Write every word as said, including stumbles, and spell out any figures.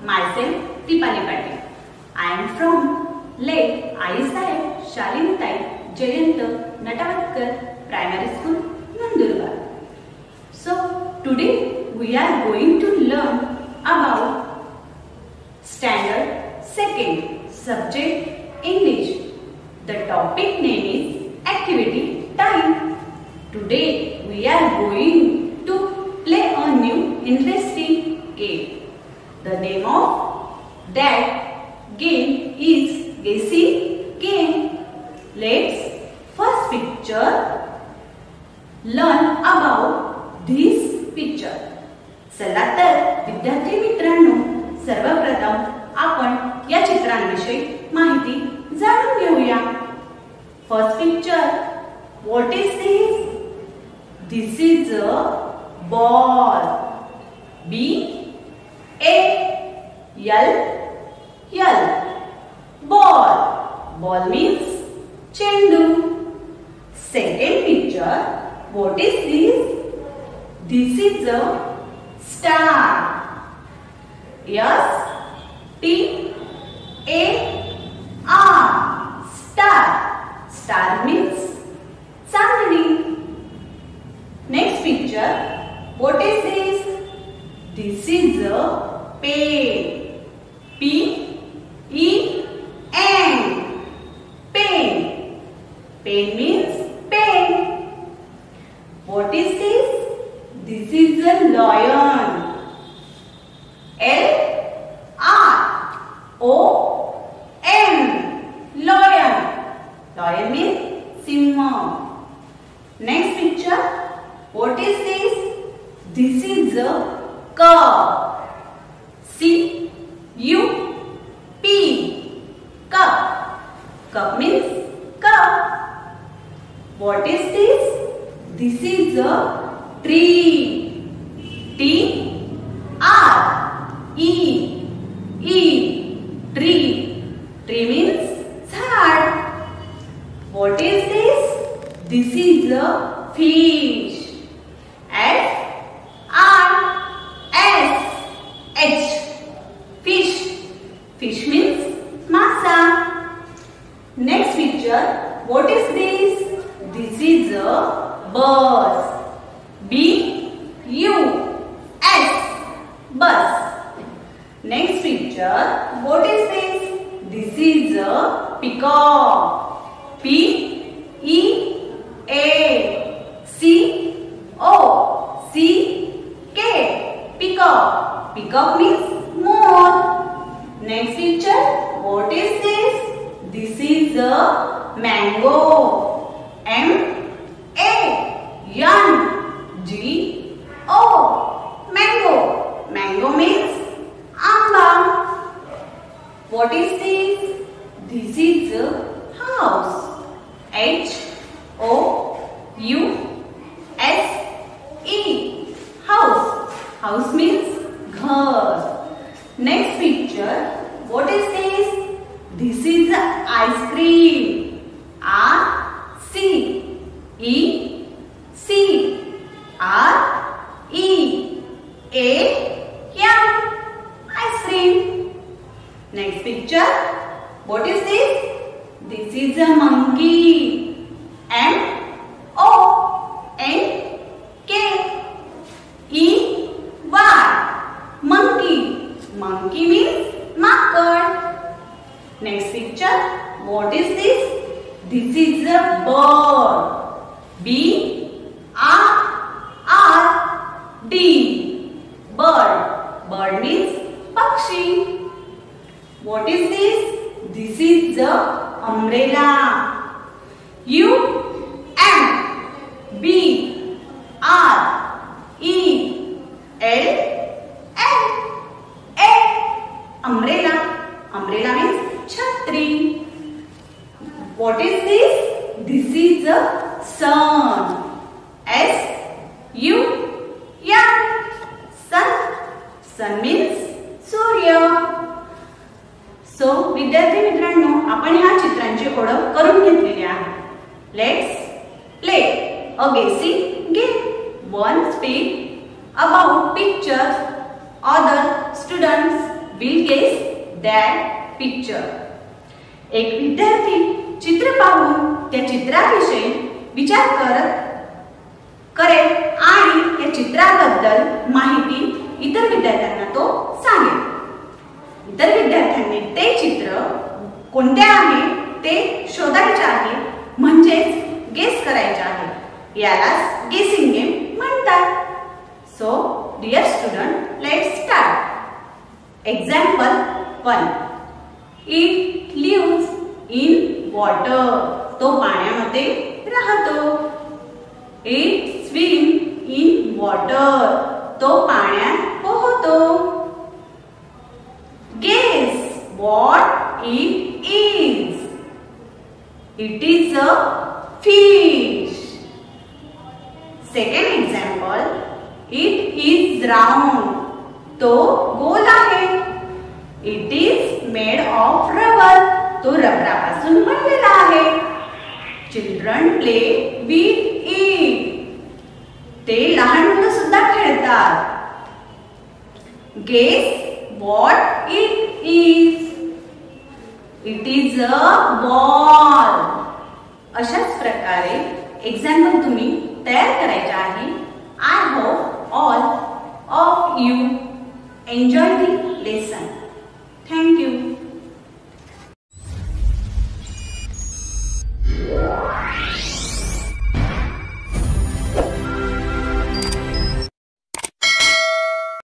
myself Deepali Patil. I am from Lake Ayesai Shalinitai Jayant Natavatkar Primary School, Nandurbar. So today we are going to learn about Standard Second Subject English. The topic name is Activity Time. Today we are going to play a new interesting game. The name of that game is Guessing Game. Let's first picture learn about this picture. चला तर विद्यार्थी मित्रांनो, सर्वप्रथम आपण या चित्रांविषयी माहिती जाणून घेऊया. First picture, what is this? This is a ball. B A L L ball. Ball means chendu. Second picture, what is this? This is a star. S T A R star. Star means chandni. Next picture, what is this? This is a pen. P E N. Pen. Pen means pen. What is this? This is a lion. L R O N. Lion. Lion means simha. Next picture. What is this? This is a cup. C U P. Cup. Cup means cup. What is this? This is a tree. T R E E. Tree. Tree means झाड. What is this? This is a fish. F R S H. Fish. Fish means masa. Next picture. What is this? This is a bus. B U S. Bus. Next picture. What is this? This is a peacock. P E A C O C K. Peacock. Peacock means more. Next picture. What is this? This is a mango. M A N G O. Mango. Mango means amba. What is this? This is a house. H O U S E. House. House means ghar. Next picture. What is this? This is ice cream. R C E C R E A M. Ice cream. Next picture. What is this? This is a monkey. M O N K E Y. Monkey. Monkey means marker. Next picture. What is this? This is a bird. B R R D. Bird. Bird means pakshi. What is this? This is the umbrella. U M B R E L L A. Umbrella. Umbrella means chhatri. What is this? This is the sun. S U N. Sun. Sun means Surya. So विद्यार्थी मित्रांनो, आपण ह्या चित्रांची ओळख करून घेतलेली आहे. Let's play a guessing game. One speak about pictures, other students will guess that picture. एक विद्यार्थी चित्र पाहून त्या चित्राविषयी विचार करत करेल आणि त्या चित्राबद्दल माहिती इतर विद्यार्थ्यांना तो सांगेल. इतर विद्यार्थ्यांनी ते चित्र कोणते आहे ते शोधायचे आहे, म्हणजेच गेस करायचे आहे. यालाच गेसिंग गेम म्हणतात. So dear student, let's start. Example one. It lives in water. तो पाण्यामध्ये राहतो. It swim in water. तो पाण्यात पोहतो. Guess what it is. It is a fish. Second example. It is round. तो गोल आहे. It is made of rubber. तो रबरापासून बनलेला आहे. Children play with it. ते लहान मुलं सुद्धा खेळतात. Guess what it is. It is a ball. अशाच प्रकारे एक्झाम्पल तुम्ही तयार करायचे आहे. I hope all of you enjoy the lesson. Thank you.